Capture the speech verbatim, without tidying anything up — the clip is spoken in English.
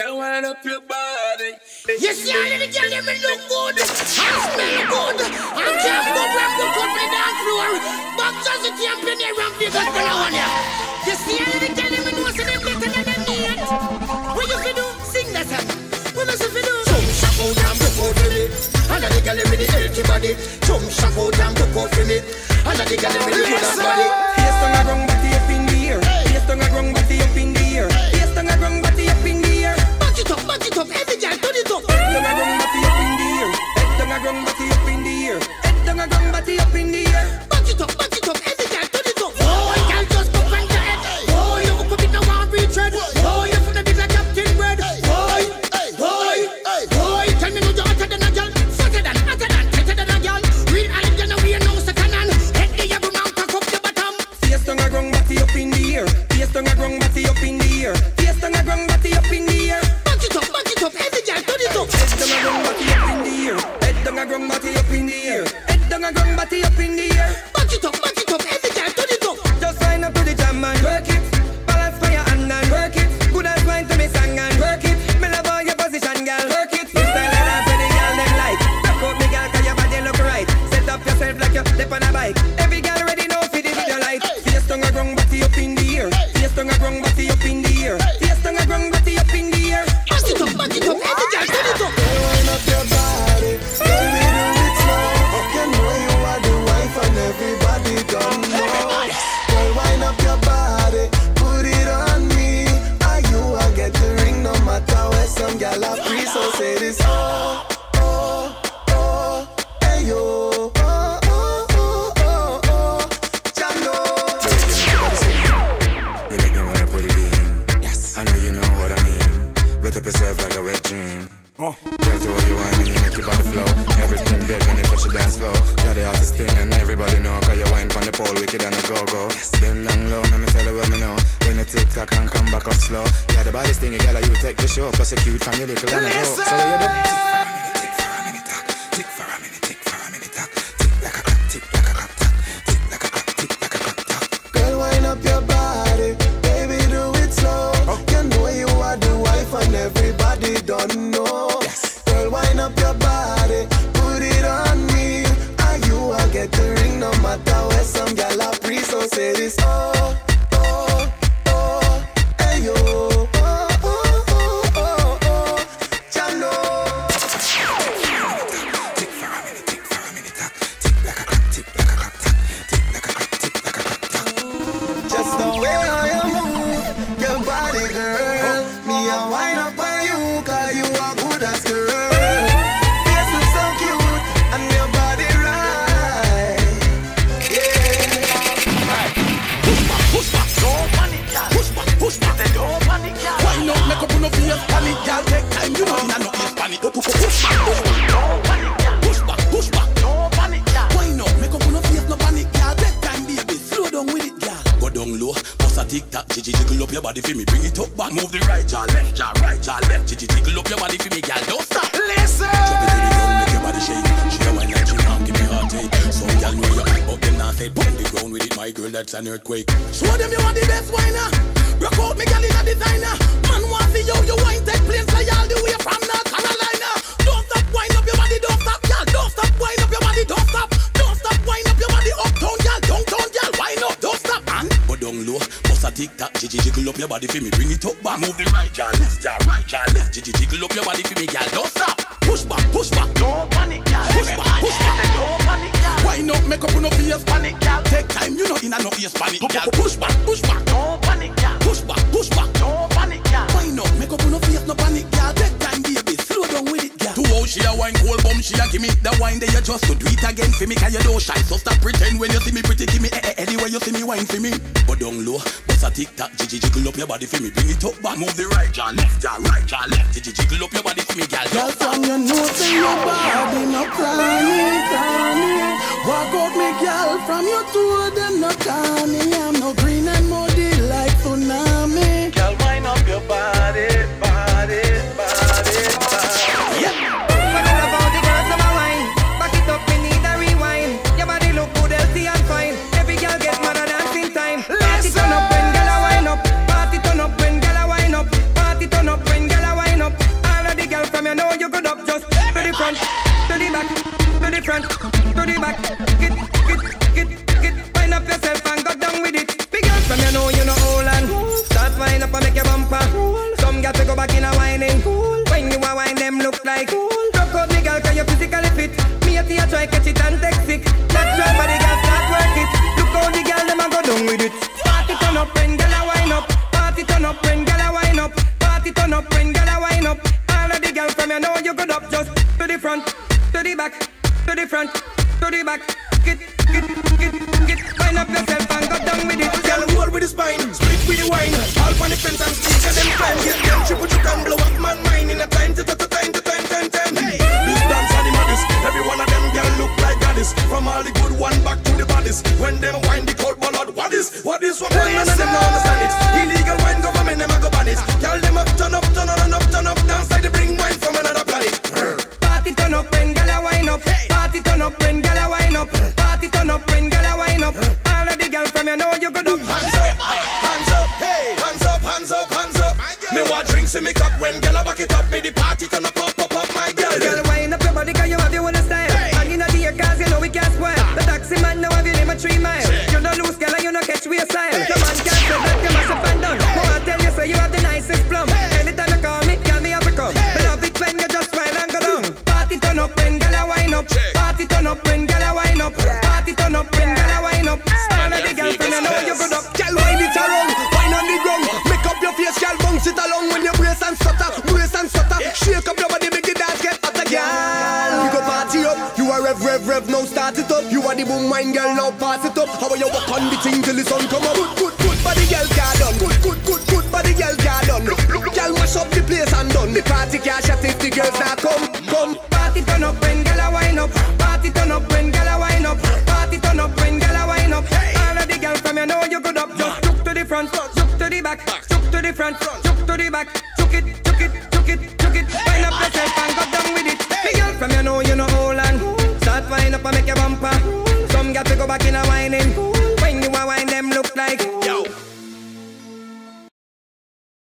Girl, wind up your body. You see all of the girls, them look good, and smell good, and can't go from the country dance floor. But just the champion there and Vegas below on ya. You see all of the girls, them know so them better than them yet. What you fi do? Sing that song. What you fi do? Some shop out and broke out for me. And the girl with the healthy body. Some shop out and broke out for me. And the girl with the good body. Face down a wrong body up in the air. Face down a wrong body up in the air. Face down a wrong body up in the air. Back it up, back it up, every girl turn it up. Head down a wrong body up in the air. Head down a wrong body up in the air. Head down a wrong body up in the air. Back it up, back it up, every girl turn it up. Oh, I can't just go from your head. Oh, you hook up it now and retread. Oh, you from the big like Captain Bread. Boy, boy, boy, tell me no you're hotter than a girl. Fatter than, hotter than, tighter than a girl. Real Allen, you know we know second hand. Head the yabba man, cock up the bottom. Face down a wrong body up in the air. Face down a wrong body up in the air. Face down a wrong body up in the air. Back it up, back it up, every girl turn it up. Head down a wrong body up in the air. Head down a wrong body up in the air. Head down a wrong body up in the air. Back it up, back it up, every girl turn it up. Just wind up to the jam and work it. Balance for your hand and work it. Good as wine to me song and work it. Me love all your position, girl. Work it. This style and dance with the girl them like. Rock out me, girl, 'cause your body look right. Set up yourself like you're step on a bike. Every girl ready now for the video light. Face down a wrong body up in the air. Face down a wrong body up in the air. Face down a wrong body up in the air. Back it up, back it up, every girl turn it up. Wind up your body, baby, do it slow. You know you are the wife and everybody don't know. Girl, wind up your body, put it on me. Are you I get the ring no matter where some gal are free. So say this, oh, oh, oh, hey yo, oh, oh, oh, oh, oh, Django. You make me wanna put it in. Yes, I know you know what I mean. Better preserve like a wet dream. Oh, just do what you want and you make your body flow. Everything dead when you touch the dance floor. You're the artist thing and everybody know. 'Cause you wine from the pole wicked and a go-go. Bend down low, let me tell you what me know. When you tick tock and come back up slow. You're the baddest thing, you gotta you take the show. Plus you're cute from your little and a go. So you do tick for a minute, tick for a minute, tick for a minute, tick for a minute, tick like a clock, tick like a clock, tick like a clock, tick like a clock, tick. Girl, wind up your body, baby, do it slow. You know you are the wife and everybody don't know. Girl, wind up your body, put it on me. Are you I get the ring no matter where some gal are free. So say this, oh, oh, oh, hey yo, oh, oh, oh, oh, oh, Django. Tick for a minute, tick for a minute, tick like a clock, tick like a clock, tick like a clock, tick like a clock. Just the way I move, your body, girl. Me a wind up on you, 'cause you are good as girl. Face looks so cute, and your body right. Yeah. Push back, push back, don't panic, girl. Push back, push back, they don't panic, girl. Why not make up no face panic, girl? Take time, you know you not face panic. Push back, push back, don't panic, girl. Push back, push back, don't panic, girl. Why not make up no face no panic, girl? Take time, baby, slow down with it, girl. Go down low, bust a tick tock, jiggy jiggle up your body for me, bring it up back. Move the right jaw, left jaw, right jaw, left, jiggy jiggle up your body for me, girl. Don't stop. Listen. Drop it to the ground, make your body shake. She a wine like she can't give me heartache. Some girl know you hot, but them not say put the ground with it, my girl. That's an earthquake. Show them you are the best whiner. Rock out me girl is a designer. Man want see you, you wine take planes fly all the way from North Carolina. Don't stop wind up your body, don't stop, girl. Don't stop wind up your body, don't stop. Don't stop wind up your body, uptown, girl, downtown, girl. Wind up, don't stop, man. Go down low, bust a tick tock, jiggy jiggle up your body for me, bring it up back. Move the right jaw, left jaw, right jaw, left, jiggy jiggle up your body for me, girl. Don't stop. Push back, push back, don't panic, girl. Push back, push back, don't panic, girl. Wind up, make up no face panic, girl. Take time, you know in a no face panic, girl. Push back, push back, don't panic, girl. Push back, push back, don't panic, girl. Wind up, make up no face no panic, girl. Take time, baby, slow down with it, girl. Two how she a wine, cold bum, she a give me the wine. There you just to do it again for me, 'cause you don't shy. So stop pretend when you see me pretty, give me eh eh anywhere you see me wine for me. Go down low, bust a tick tock, jiggy jiggle up your body for me, bring it up back. Move the right jaw, left jaw, right jaw, left, jiggy jiggle up your body for me, girl. Girl, from your nose to your body, no cranny, cranny. Walk out me, girl, from your toe, them no cranny. I'm no green and muddy like tsunami. Girl, wind up your body, body, body, body. Yeah. Forget about the girls of my wine. Back it up, we need a rewind. Your body look good, healthy and fine. Every girl get mad at dancing time. Party turn up when girl a wine up. Party turn up when girl a wine up. Party turn up when girl a wine up. you know you good up just to the front, to the back, to the front, to the back. Get, get, get, get, wind up yourself and go down with it. Big girl from you know you know hold on. Start wind up and make your bumper. Some got to go back in a whining. When you a wine them look like. Rock out me girl 'cause you physically fit. Me a tea try catch it and take sick. Natural body girl start work it. Look how the girl them a go down with it. Party turn up when girl a wine up. Party turn up when girl a wine up. Party turn up when girl a wine up. All of the girl from you know you good up just to the front, to the back, to the front, to the back. Get, get, get, get, wind up yourself and go down with it. Girl, roll with the spine, split with the wine. All on the fence and speak to them climb. Get them triple you can blow up man mind in a time to to to time to time time time. Hey, this dance are the maddest. Every one of them girl look like goddess. From all the good one back to the baddest. When them wine the cold ballad, what is, what is what one none of them don't understand it. Illegal wine government them a go ban it. Girl them up turn up turn on and up turn up dance like they bring wine from another planet. Party turn up when girl a wine up. Party turn up when girl a wine up. Party turn up when girl a wine up. All of the girl from you know you good up. Hands up, hands up, hey, hands up, hands up, hands up. Me want drinks in me cup when girl a back it up. Me the party turn up, up, up, up, my girl. Girl wind up your body 'cause you have your own style. And you know the cause you know we can't spoil. The taxi man now have you name a three mile. You no lose girl and you no catch we style. The man can't say that you mash up and done. More I tell you say you have the nicest plum. Anytime you call me, call me have to come. Me love it when you just smile and go down. Party turn up when girl a wine up. Party turn up when girl a wine up. Party turn up when girl a wine up. All of the girl from you know you good up. Girl wind it around, wine on the ground. Make up your face, girl bounce it along. When you brace and stutter, brace and stutter. Shake up your body, make the dance get hotter, girl. We go party up, you are rev, rev, rev, now start it up. You are the boom wine girl, now pass it up. How you walk on the thing till the sun come up? Good, good, good body girl, car done. Good, good, good, good body girl, car done. Look, look, look, girl mash up the place and done. The party can't shut if the girls not come, come. Party turn up when girl a wine up. Party turn up when girl a wine up. Party turn up when girl a wine up. All of the girl from you know you good up. Just look to the front, look to the back, look to the front, look to the back. Chuck it, chuck it, chuck it, chuck it. Wind up yourself and go down with it. The girl from you know you know hold on. Start wind up and make your bumper. Some got to go back in a whining.